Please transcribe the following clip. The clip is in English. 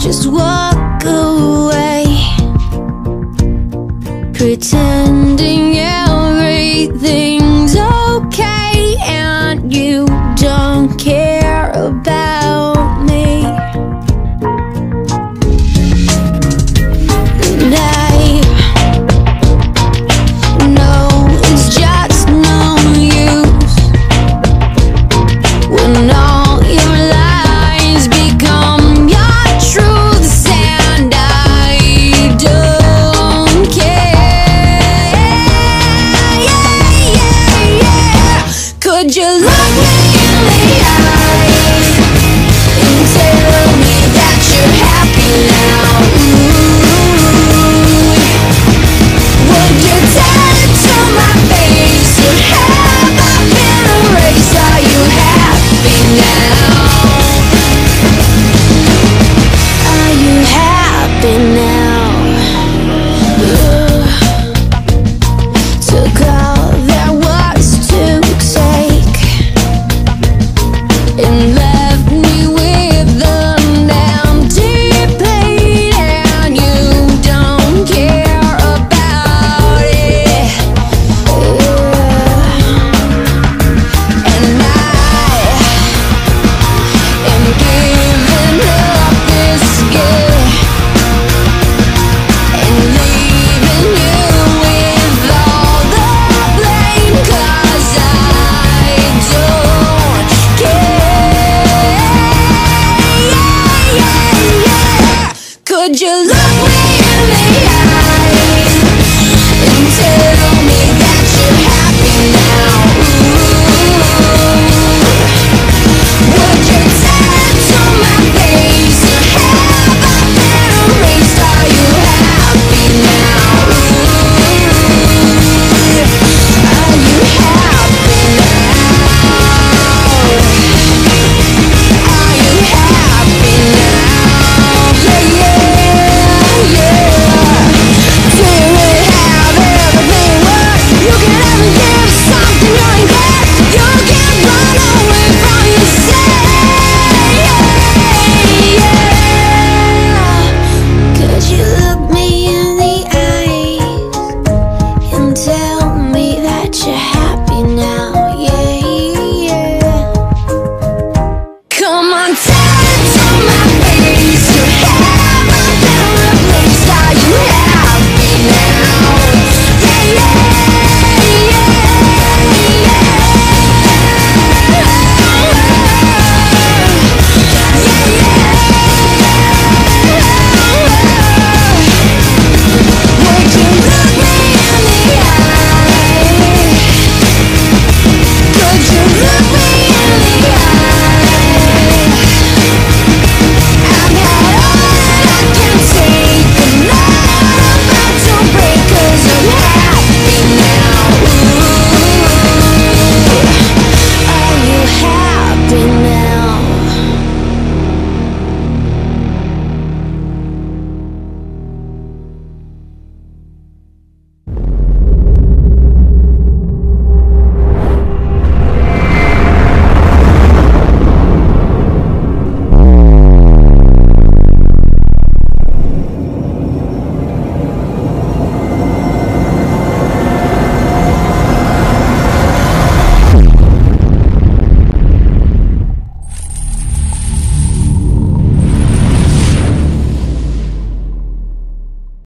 just walk away, pretending everything's okay, and you don't care about me. And I know it's just no use when all your lies become your truths, and I don't care. Could you look me in the eyes and tell me that you're happy now? Would you tell it to my face, or have I been erased? Are you happy now? Are you happy now? Took all there was to take and left me with an empty plate, and you don't care about it. And I am giving up this game and leaving you with all the blame, 'cause I don't care. Could you look me